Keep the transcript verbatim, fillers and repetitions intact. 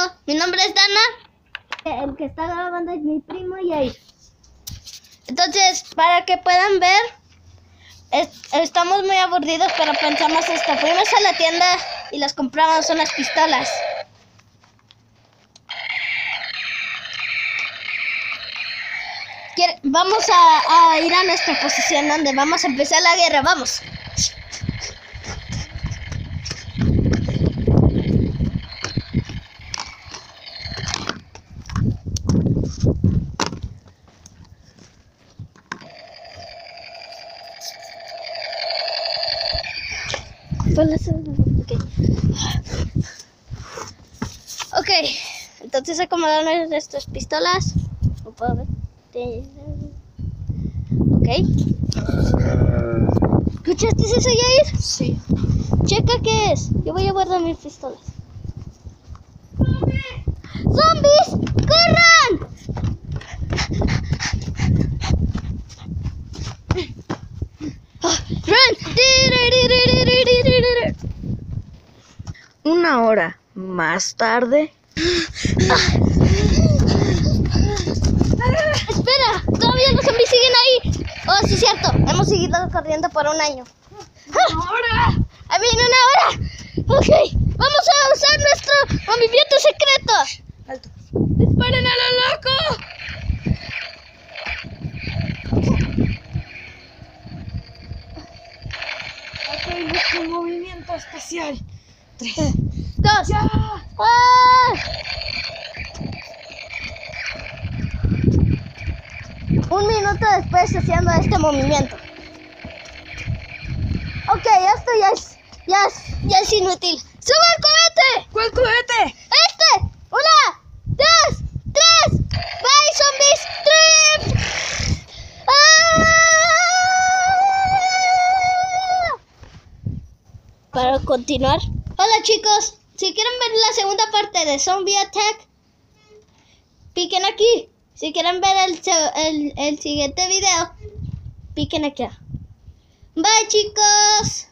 mi nombre es Dana. El que está grabando es mi primo Yair. Entonces, para que puedan ver, es, estamos muy aburridos, pero pensamos esto. Fuimos a la tienda y las compramos unas pistolas. Vamos a, a ir a nuestra posición donde vamos a empezar la guerra. Vamos. Okay. ok, entonces acomodamos nuestras pistolas. No puedo ver. Ok. ¿Escuchaste eso, Yair? Sí. Checa qué es. Yo voy a guardar mis pistolas. ¡Zombies! ¡Corran! ¡Run! Una hora más tarde. Espera, todavía los zombies siguen ahí. Oh, sí, cierto. Hemos seguido corriendo por un año. ¡Una hora! ¡A mí, una hora! Ok, vamos a usar nuestro movimiento secreto. Alto. ¡Disparen a lo loco! Ok, nuestro movimiento especial. Tres. Dos. ¡Ya! ¡Ah! Un minuto después haciendo este movimiento. Ok, esto ya es, ya es, ya es inútil. ¡Sube el cohete! ¿Cuál cohete? ¡Este! ¡Una! ¡Dos! ¡Tres! ¡Bye, zombies! ¡Trip! ¡Ah! Para continuar. Hola, chicos. Si quieren ver la segunda parte de Zombie Attack, piquen aquí. Si quieren ver el, el, el siguiente video, piquen aquí. Bye, chicos.